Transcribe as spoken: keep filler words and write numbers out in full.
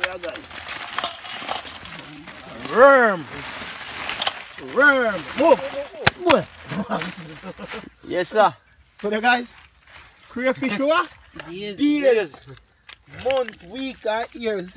here, guys. Worm. Worm. Move. Move. Yes, sir. So there, guys. Crayfish what? Days. Days. Months, week, and years.